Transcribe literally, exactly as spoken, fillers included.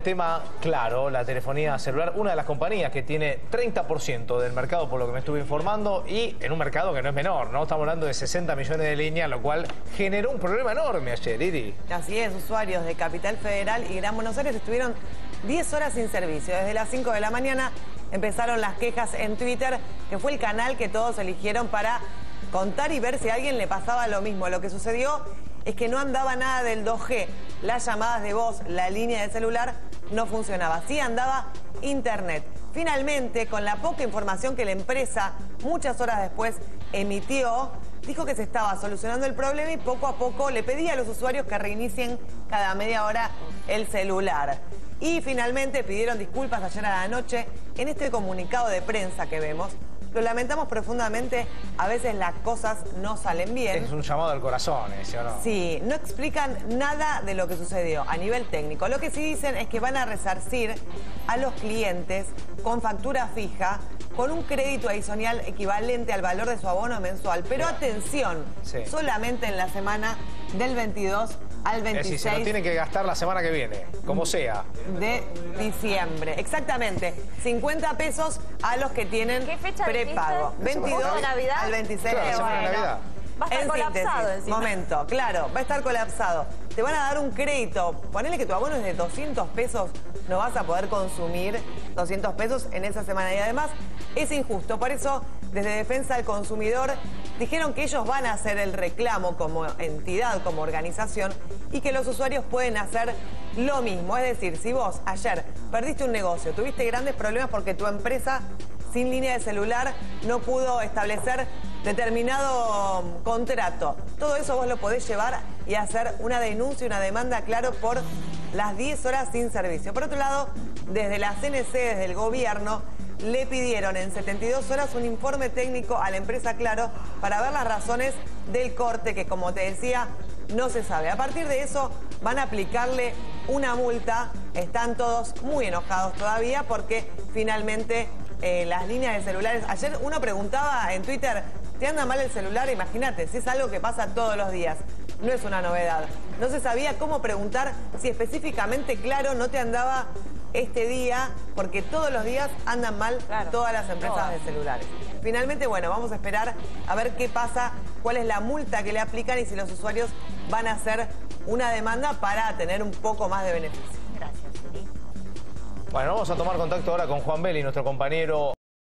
tema Claro, la telefonía celular, una de las compañías que tiene treinta por ciento del mercado, por lo que me estuve informando, y en un mercado que no es menor, ¿no? Estamos hablando de sesenta millones de líneas, lo cual generó un problema enorme ayer, Iri. Así es, usuarios de Capital Federal y Gran Buenos Aires estuvieron diez horas sin servicio. Desde las cinco de la mañana empezaron las quejas en Twitter, que fue el canal que todos eligieron para contar y ver si a alguien le pasaba lo mismo. Lo que sucedió es que no andaba nada del dos G. Las llamadas de voz, la línea de celular no funcionaba. Sí andaba internet. Finalmente, con la poca información que la empresa muchas horas después emitió, dijo que se estaba solucionando el problema y poco a poco le pedía a los usuarios que reinicien cada media hora el celular. Y finalmente pidieron disculpas ayer a la noche en este comunicado de prensa que vemos. Lo lamentamos profundamente, a veces las cosas no salen bien. Es un llamado al corazón, ¿sí o no? Sí, no explican nada de lo que sucedió a nivel técnico. Lo que sí dicen es que van a resarcir a los clientes con factura fija, con un crédito adicional equivalente al valor de su abono mensual. Pero Bien. atención, sí. solamente en la semana del veintidós al veintiséis. Es decir, se lo tienen que gastar la semana que viene, como sea. De diciembre, exactamente. cincuenta pesos a los que tienen ¿Qué fecha prepago. veintidós de Navidad? al veintiséis Claro, de la semana de enero. Navidad. Va a estar En colapsado síntesis, encima. momento, claro, va a estar colapsado. Te van a dar un crédito, ponele que tu abono es de doscientos pesos, no vas a poder consumir doscientos pesos en esa semana. Y además es injusto, por eso desde Defensa del Consumidor dijeron que ellos van a hacer el reclamo como entidad, como organización, y que los usuarios pueden hacer lo mismo. Es decir, si vos ayer perdiste un negocio, tuviste grandes problemas porque tu empresa sin línea de celular no pudo establecer determinado contrato, todo eso vos lo podés llevar y hacer una denuncia, una demanda, claro, por las diez horas sin servicio. Por otro lado, desde la C N C, desde el gobierno, le pidieron en setenta y dos horas un informe técnico a la empresa Claro para ver las razones del corte, que como te decía, no se sabe. A partir de eso van a aplicarle una multa. Están todos muy enojados todavía porque finalmente eh, las líneas de celulares... Ayer uno preguntaba en Twitter, ¿te anda mal el celular? Imagínate, si es algo que pasa todos los días. No es una novedad. No se sabía cómo preguntar si específicamente Claro no te andaba este día, porque todos los días andan mal claro, todas las empresas todas. de celulares. Finalmente, bueno, vamos a esperar a ver qué pasa, cuál es la multa que le aplican y si los usuarios van a hacer una demanda para tener un poco más de beneficio. Gracias, Iri. Bueno, vamos a tomar contacto ahora con Juan Belli, nuestro compañero.